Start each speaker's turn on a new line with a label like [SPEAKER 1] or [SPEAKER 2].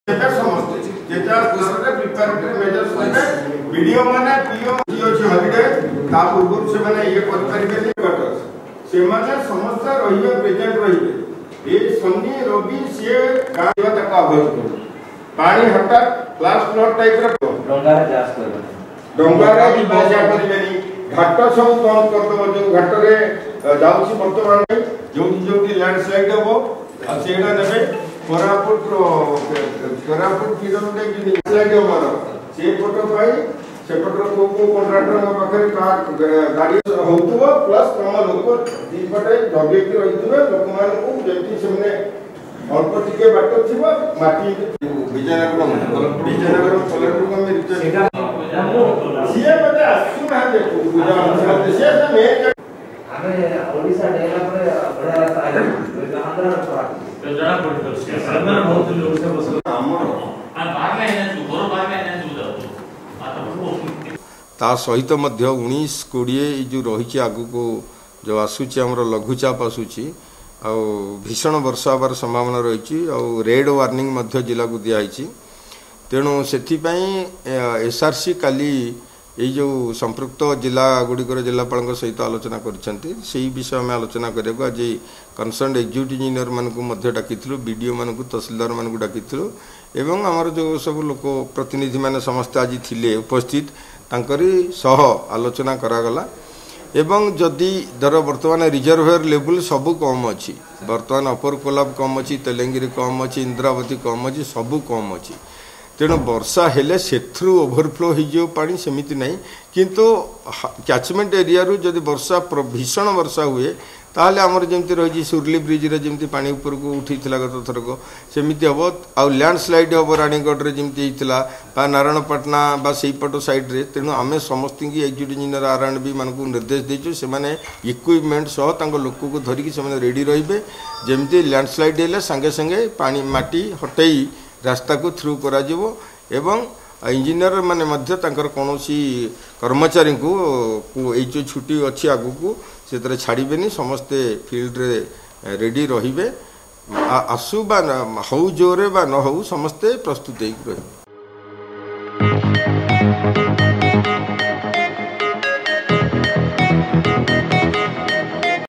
[SPEAKER 1] Video माने PO अछि holiday ता पूर्व से माने ये कर परिबे से माने समस्त रहिबे प्रेजेंट रहिबे ए शनि रवि से गाय तक अभ्यास कर पानी हटात क्लास फ्लोर टाइप रे
[SPEAKER 2] डंगारे जास कर
[SPEAKER 1] डंगारे बाजा परिबेनी घाट सब बंद कर दो जो घाट रे जाउसी वर्तमान जो लैंडस्लाइड हो सेडा नेबे कोरापुट किरण दे कि लैंड हो से फोटो पाई से फोटो को कॉन्ट्रैक्टर म पाखरे गाड़ी होतुवा प्लस तम लोक दी पटे जगे कि रहितबे लोक मान को जेति सेमने अल्प टिके बाट थिबा माटी विजयनगर कलेक्टर को में सेटा सीए बते आसु ना देखो पूजा से में
[SPEAKER 2] हमें ओडिसा डेला पर बड़ा रास्ता है आंध्र तो जरा पड़तो सरदार बहुत लोग से बस हमर आ बार में है जो घर बार में है जो
[SPEAKER 3] ता सहित मध्य 19-20 जो रही आगु को जो आसूची आमर लघुचाप आसूची आ भीषण वर्षा हबार संभावना रही रेड वार्निंग मध्य जिला को दिखाई तेणु से एसआरसी काली ये जो संपृक्त जिला गुड़िकर जिलापाल सहित आलोचना करी विषय में आलोचना करने आज कनसर्न एग्जीक्यूटिव इंजीनियर मानक डाकी बीडीओ मानक तहसीलदार मानक डाकी एवं आमर जो सब लोक प्रतिनिधि माने समस्त आज थिले उपस्थित तांकरी सह आलोचना करागला एवं जदि धर वर्तमान रिजर्वेयर लेवल सबू कम अच्छी वर्तमान अपर कोलाब कम अच्छी तेलेंगिरी कम अच्छी इंद्रावती कम अच्छी सबू कम अच्छी तेणु वर्षा हेले सेथ्रु ओभरफ्लो हो पानी सेमिति नहीं किंतु कैचमेंट एरिया रु जदि वर्षा भीषण वर्षा हुए ताहले आमर जमती रही सुरली ब्रिज रे जमती पानी ऊपर को उठी गत थरक सेमिति हम आ लैंडस्लाइड हम रानीगढ़ रे जमती होता बा नारायणपाटना बा सेपट साइड रे तेणु आम समस्त एग्जीक्यूटिव इंजीनियर आरएंडबी मानक निर्देश देचु से इक्विपमेंट सह लोक को धरिकी से रेडी रहिबे जमती लैंडस्लाइड हेले संगे संगे पानी माटी हटई रास्ता को थ्रू करा जिवो एवं इंजीनियर माने मध्य तांकर कोनोसी कर्मचारी को जो छुट्टी अच्छी आगु को से छाड़बेनी समस्ते फील्ड रे रेडी रहिबे आसु बा हौ जोरे बा न हौ समस्ते प्रस्तुत रहिबे।